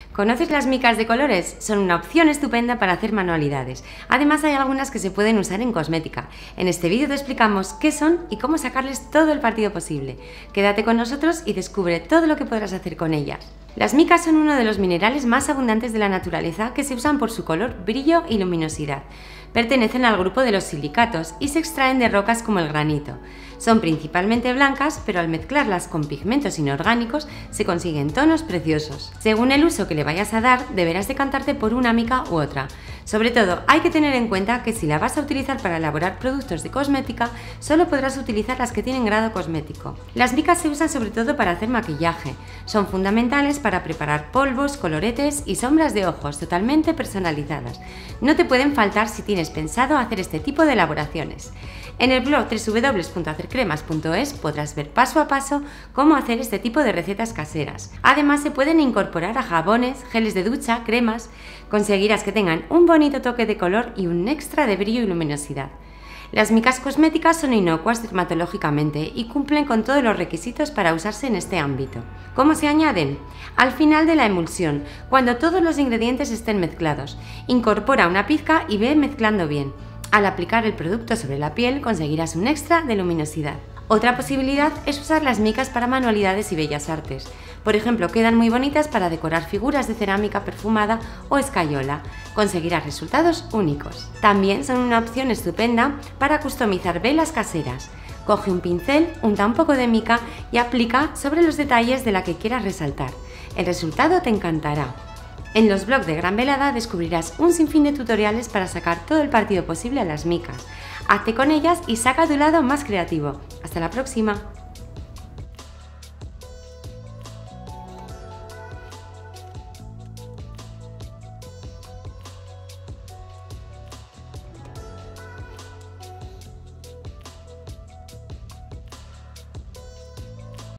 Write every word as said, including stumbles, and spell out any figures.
¿Conoces las micas de colores? Son una opción estupenda para hacer manualidades. Además hay algunas que se pueden usar en cosmética. En este vídeo te explicamos qué son y cómo sacarles todo el partido posible. Quédate con nosotros y descubre todo lo que podrás hacer con ellas. Las micas son uno de los minerales más abundantes de la naturaleza que se usan por su color, brillo y luminosidad. Pertenecen al grupo de los silicatos y se extraen de rocas como el granito. Son principalmente blancas, pero al mezclarlas con pigmentos inorgánicos se consiguen tonos preciosos. Según el uso que le vayas a dar, deberás decantarte por una mica u otra. Sobre todo, hay que tener en cuenta que si la vas a utilizar para elaborar productos de cosmética, solo podrás utilizar las que tienen grado cosmético. Las micas se usan sobre todo para hacer maquillaje. Son fundamentales para preparar polvos, coloretes y sombras de ojos totalmente personalizadas. No te pueden faltar si tienes pensado hacer este tipo de elaboraciones. En el blog w w w punto hacer cremas punto es podrás ver paso a paso cómo hacer este tipo de recetas caseras. Además se pueden incorporar a jabones, geles de ducha, cremas. Conseguirás que tengan un bonito toque de color y un extra de brillo y luminosidad. Las micas cosméticas son inocuas dermatológicamente y cumplen con todos los requisitos para usarse en este ámbito. ¿Cómo se añaden? Al final de la emulsión, cuando todos los ingredientes estén mezclados. Incorpora una pizca y ve mezclando bien. Al aplicar el producto sobre la piel conseguirás un extra de luminosidad. Otra posibilidad es usar las micas para manualidades y bellas artes. Por ejemplo, quedan muy bonitas para decorar figuras de cerámica perfumada o escayola. Conseguirás resultados únicos. También son una opción estupenda para customizar velas caseras. Coge un pincel, unta un poco de mica y aplica sobre los detalles de la que quieras resaltar. El resultado te encantará. En los blogs de Gran Velada descubrirás un sinfín de tutoriales para sacar todo el partido posible a las micas. Hazte con ellas y saca tu lado más creativo. ¡Hasta la próxima!